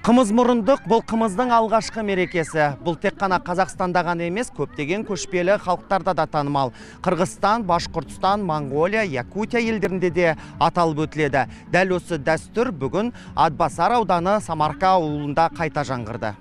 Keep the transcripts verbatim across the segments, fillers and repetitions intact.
Қымыз мұрындық бұл қымыздың алғашқы мерекесі. Бұл тек қана Қазақстанда ғана емес, көптеген көшпелі халықтарда да танымал. Қырғызстан, Башқұртстан, Монғолия, Якутия елдерінде де аталып өтіледі. Дәл осы дәстүр бүгін Атбасар ауданы Самарқа ауылында қайта жаңғырды.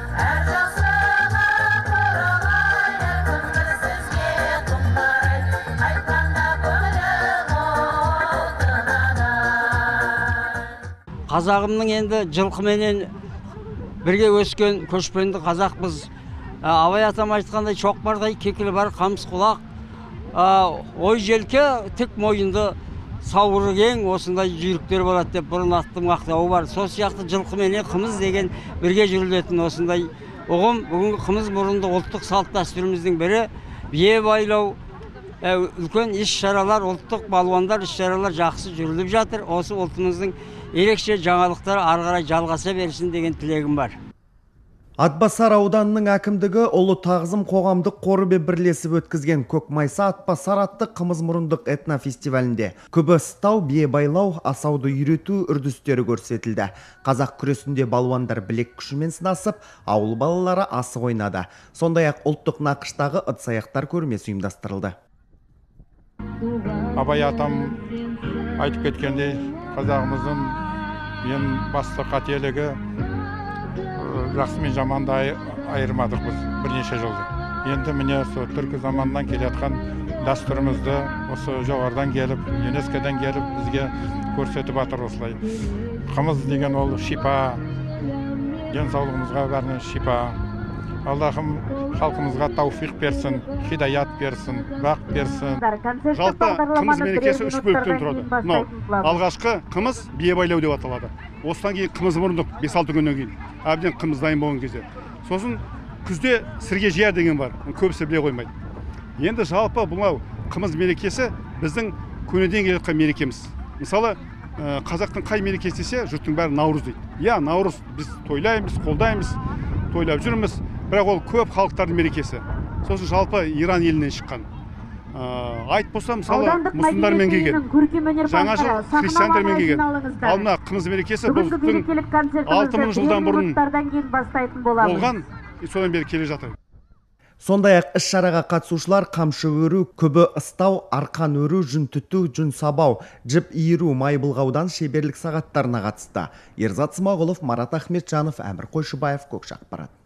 Қазағымның енді жылқыменен бірге өскен көшпенді қазақпыз. Абай атам айтқандай шоқпардай кекілі бар қамыс құлақ, ой желке тік мойынды сауыры кең осындай жүйріктер болады деп бұрын аттың мақтауы бар. Сол сияқты жылқыменен қымыз деген бірге жүрілетін осындай ұғым. Бүгінгі қымыз мұрынды ұлттық салт дәстүріміздің бірі. Бие байлау, үлкен іс-шаралар, ұлттық балуандар іс-шаралар жақсы жүріліп жатыр. Осы ұлтымыздың ерекше жаңалықтар ары қарай жалғаса берсін деген тілегім бар. Атбасар ауданының әкімдігі ұлы тағзым қоғамдық қоры бірлесіп өткізген Көкмайса Атбасар атты қымыз мұрындық этнофестивалінде күбі ыстау, бие байлау, асауды үйрету үрдістері көрсетілді. Қазақ күресінде балуандар білек күшімен сынасып, ауыл балалары асық ойнады. Сондай-ақ ұлттық нақыштағы ыдыс-аяқтар көрмесі ұйымдастырылды. Абай атам айтып кеткендей, қазағымыздың ең басты қателігі жақсы мен жаманды айырмадық біз бірнеше жылды. Енді міне осы түркі заманынан келе жатқан дәстүрімізді осы жоғарыдан келіп, ЮНЕСКО-дан келіп бізге көрсетіп жатыр осылай. Қымыз деген ол шипа, денсаулығымызға бәріне шипа. Аллахым халқымызға тауфиқ берсін, хидаят берсін, бақ берсін. Жалпы қымыз мерекесі үш бөліктен тұрады. Мынау алғашқы қымыз бие байлау деп аталады. Осыдан кейін қымыз мұрындық бес алты күннен кейін. Әбден қымыз дайын болған кезде. Сосын күзде сірге жияр деген бар. Көбісі біле қоймайды. Енді жалпы бұл қымыз мерекесі біздің көнеден келе жатқан мерекеміз. Мысалы, қазақтың қай мерекесі десе, жұрттың бәрі наурыз дейді. Иә, наурыз біз тойлаймыз, қолдаймыз, тойлап жүрміз. Бірақ ол көп халықтардың мерекесі. Сосын жалпы Иран елінен шыққан. Айт болса, мысалы, мұсылмандармен келген. Жаңа жыл христиандармен келген. Ал мына қымыз мерекесі бұл алты мың жылдан бұрын болған, содан бері келе жатыр. Сондай-ақ іс-шараға қатысушылар қамшы өру, күбі ыстау, арқан өру, жүн түту, жүн сабау, жіп иіру, май былғаудан шеберлік сағаттарына қатысты. Ерзат Смағұлов, Марат Ахметжанов, Әмір Қойшыбаев, Көкшақпарат.